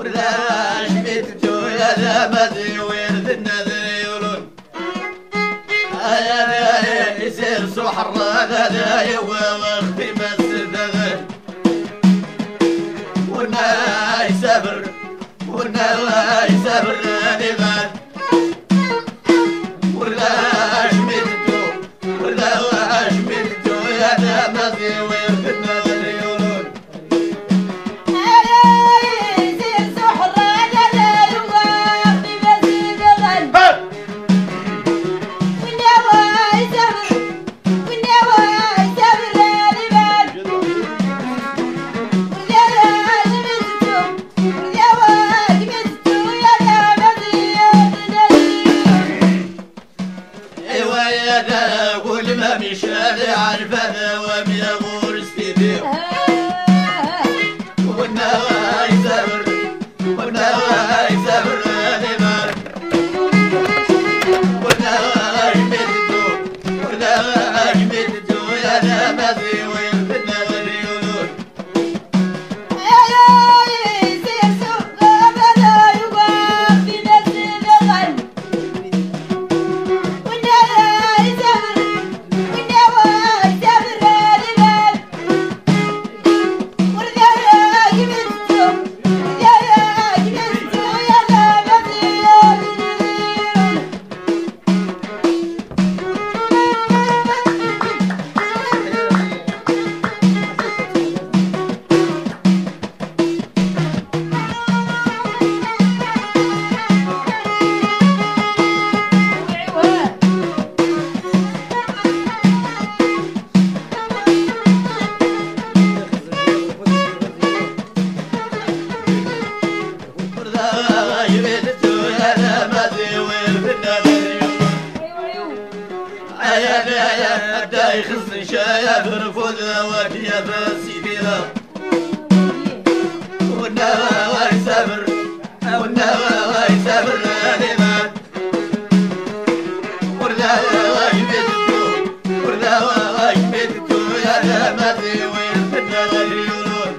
ولا شميتو يا زمازي ويرد النذر يقولون يا يسير سحر هذا واختي مسد ونا يسافر ولا يسافر نبات ولا شميتو ولا شميتو يا زمازي ويرد النذر يقولون مشاري عرفنا وبيغور استديو والنواي سافر والنواي سافر نمر والنواي مددو والنواي مددو يا نمازي وين في النظر يقولون يا يخص شايف رفض وكيا بسيبينا والنواي سافر والنواي سافر نمان والنواي مدتو والنواي مدتو يا نمازي وين في النظر يقولون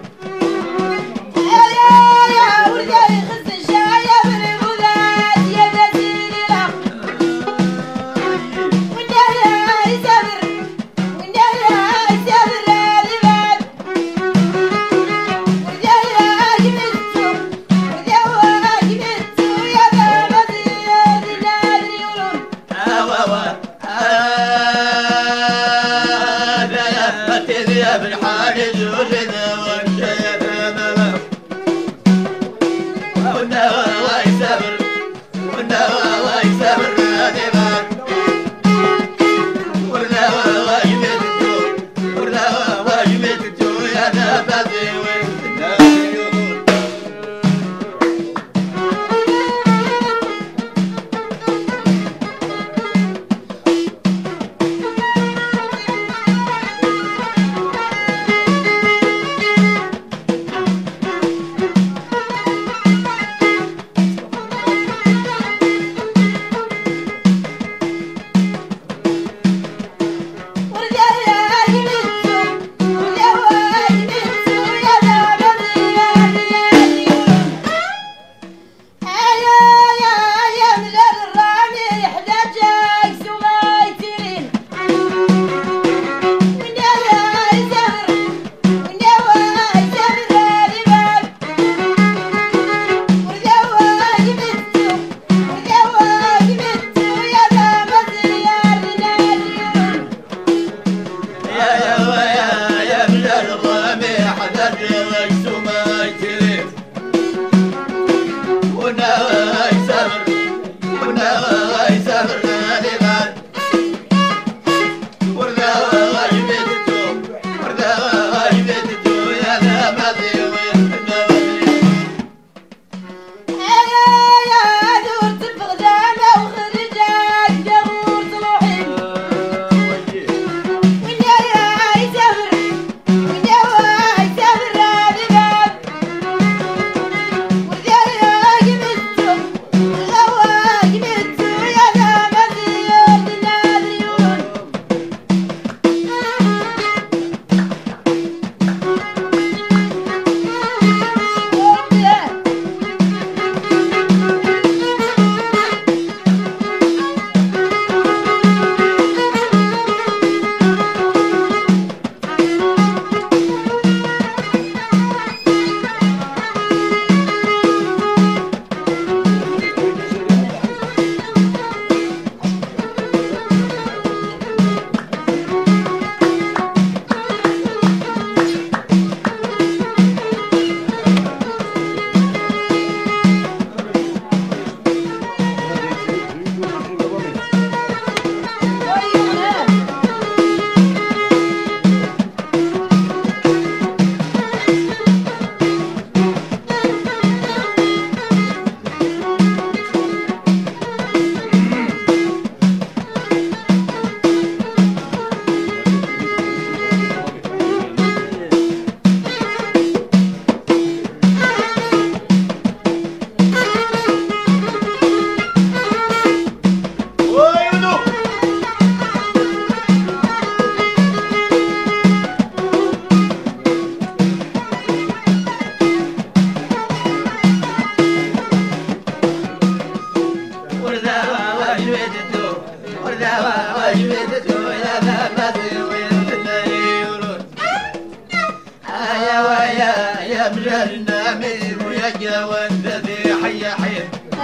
مين ويا والذي حي حي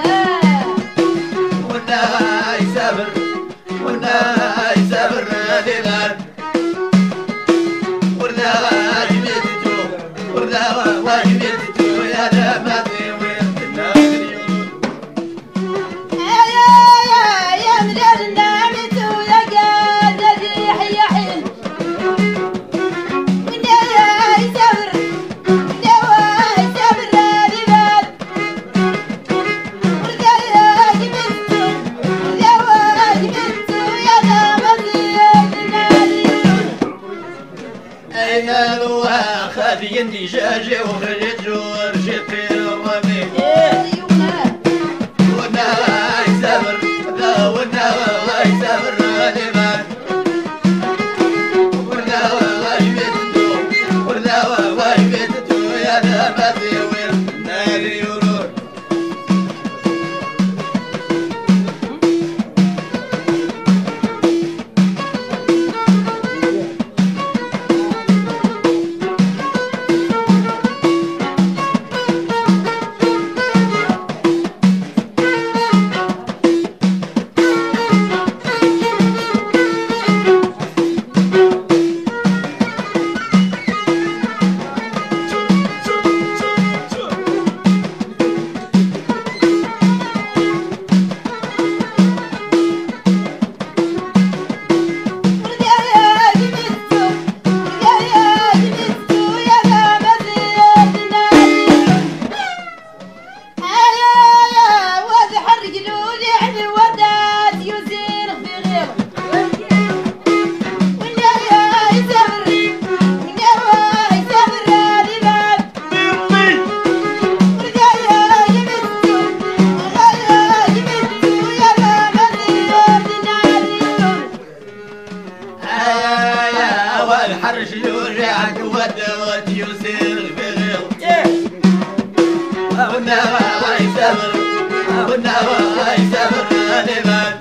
ولا يسافر ولا يسافر لبال ولا يمدتو ولا يمدتو يا دمتي وين يا مجال نامتو يا قادتي حي حي خذي النجاجي وخرج ورجيت في الرمي ونا يسافر ونا يسافر لبال ونا يمدتو يا دمتي وين ناري يروح الحرش يوجعك ودوت يسير في غير والنوى يسافر والنوى يسافر لبال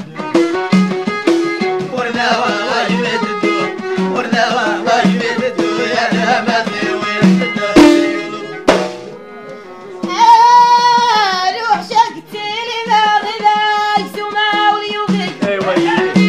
والنوى يمددو والنوى يمددو يا دمتي وين روح شقتي لي ما غلاك سما وليوبك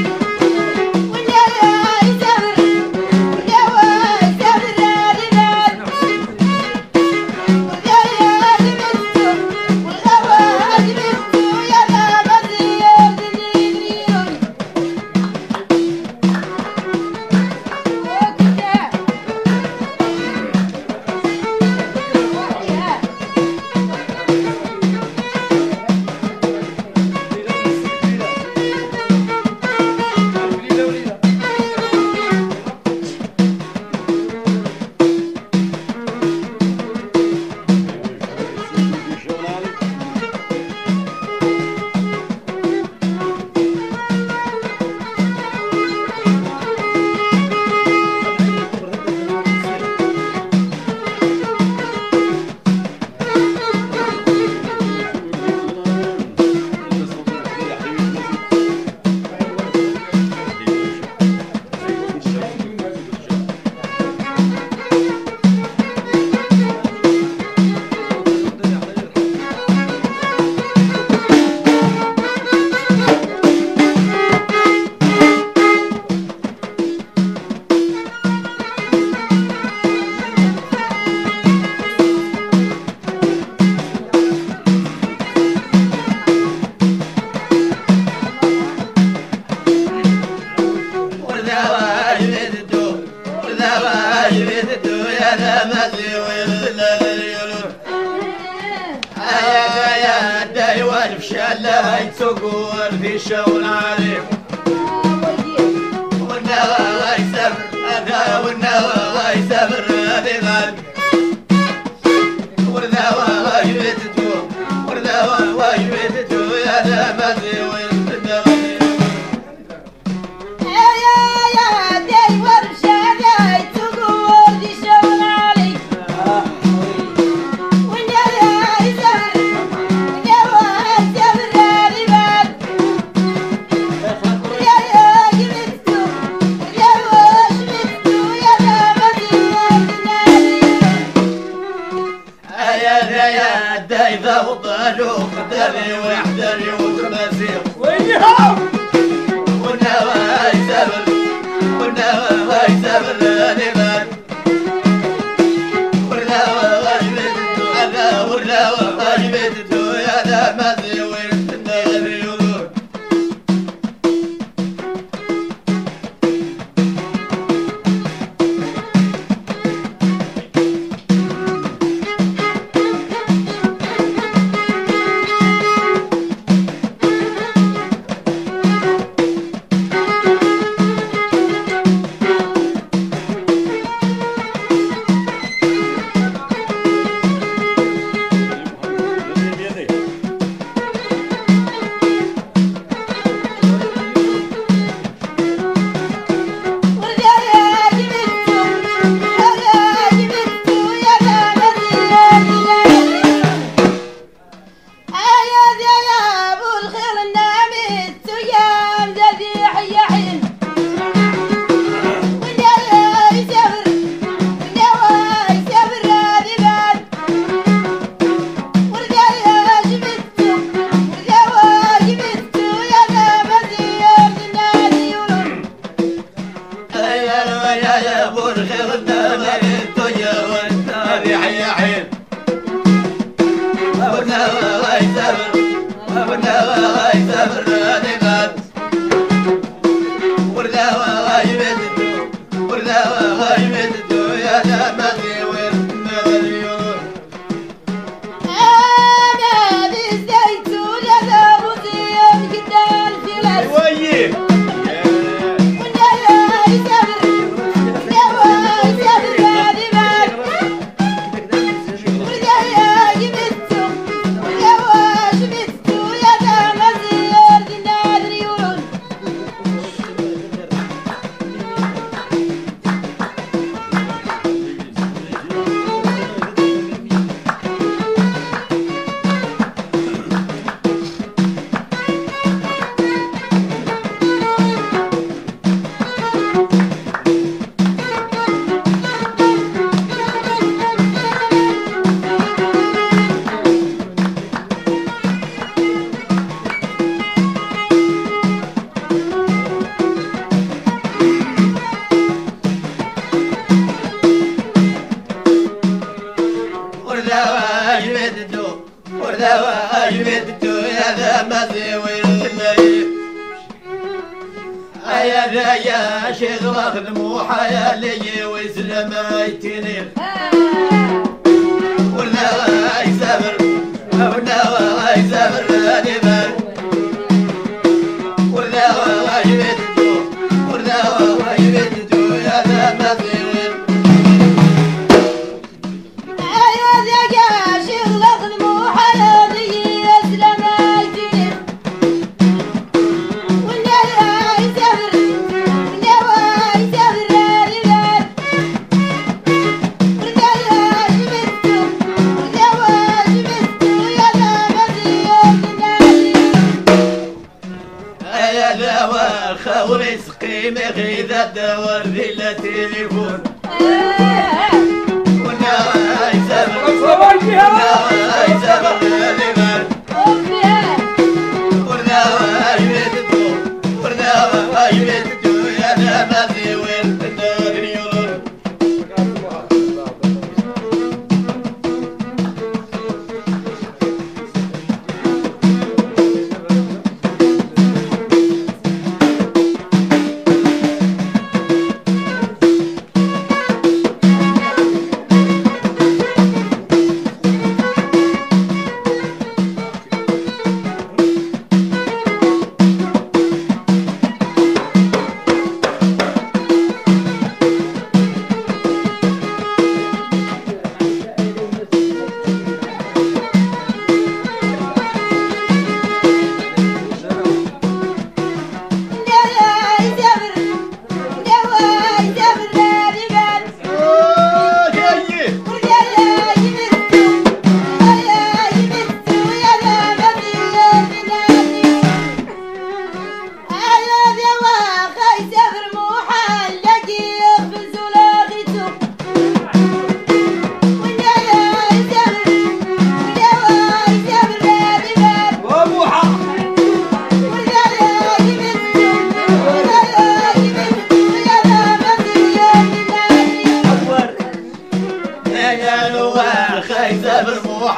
شلا يتسوقون في الشون عليك والنوى يسافر أنا والنوى يسافر بغالب والنوى يبتدو والنوى يبتدو يا دمتي وين يا دايفة وطالو قدامي ويحتري وتماسيق وينهم والنوى يسافر والنوى يسافر الإيمان والنوى غاجبتو أنا والنوى غاجبتو يا ذا مازي وين النغري يدور يا شيخ واخد مو حيالي ويسلم يتنين ولا يسافر ولا يسافر الإيمان ولا يبدو ولا يبدو يا ذا ما في غير يا شيخ واخد مو حيالي ويسلم يتنين ورزقي مغيدة دور ذي التليفون والنوى يسافر والنوى يسافر الإيمان والنوى يبدو والنوى يبدو يا ذا ما في وين النغري يدور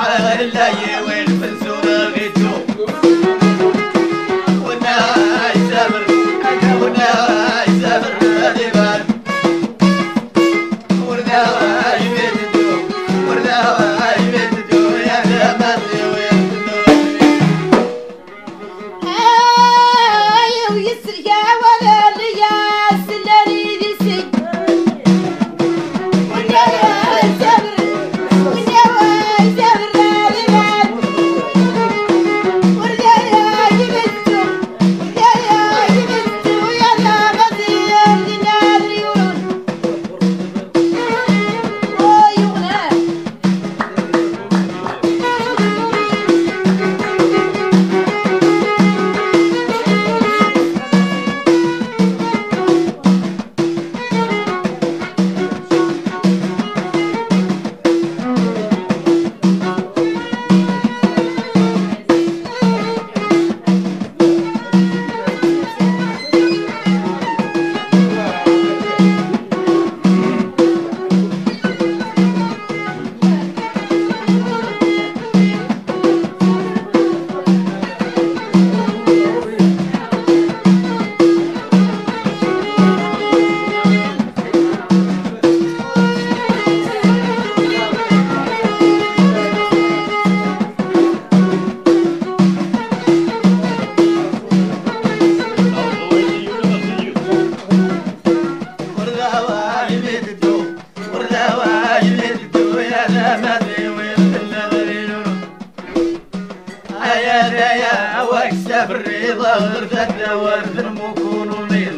بالرضا غرفتنا ورد المكون ونيل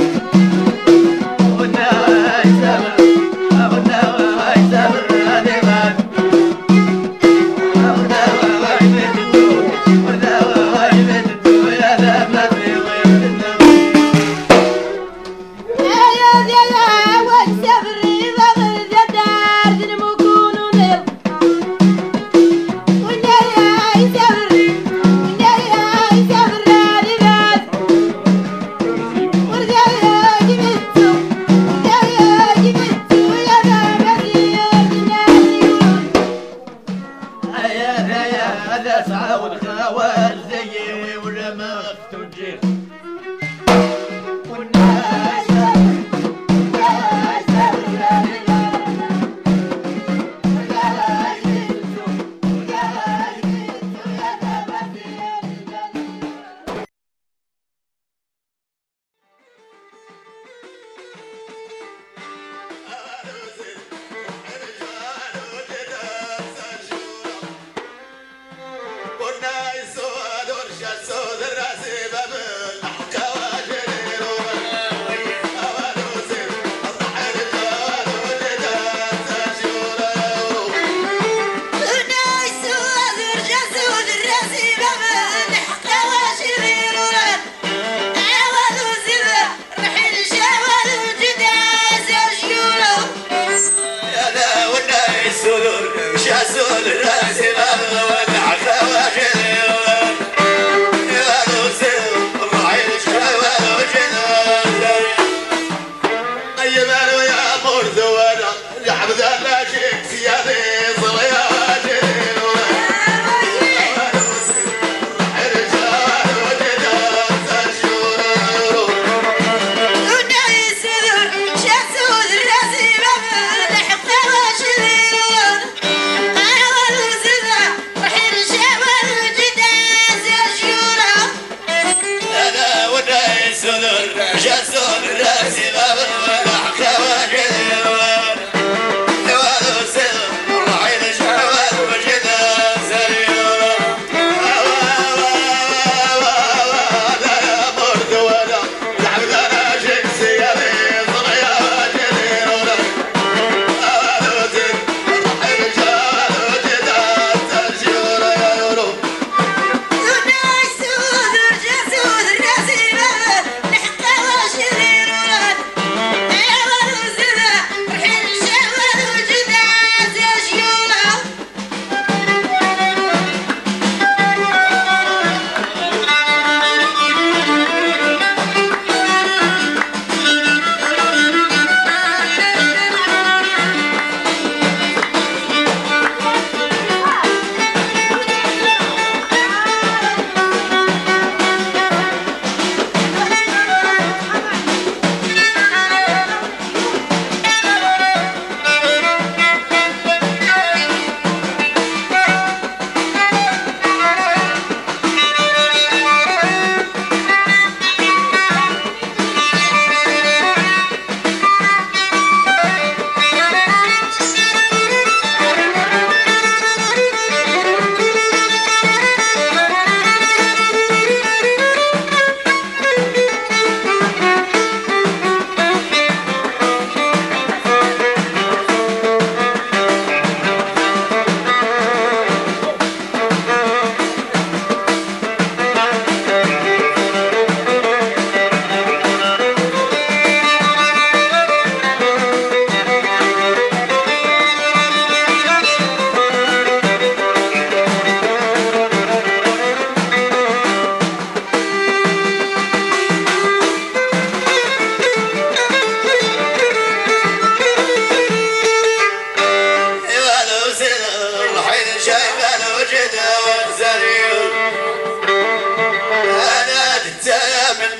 ونا يسافر ونا يسافر هذي غاد ونا يبدو ونا يبدو يا ذا ما في غيرنا يا ذا وسافر الرضا غرفتنا ورد المكون ونيل ونا يسافر هذا سعود خوال زيي ولا ما تنجير والناس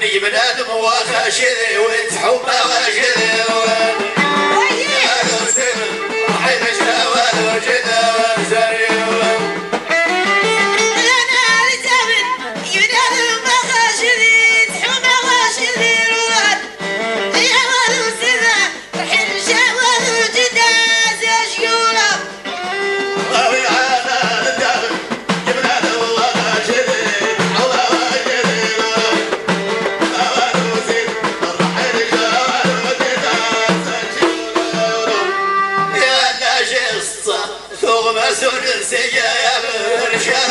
اني بنادم وخاشذي وانت حبه واشذي راحين شاوال وجدا وانساني ثغمة سجايا برشاد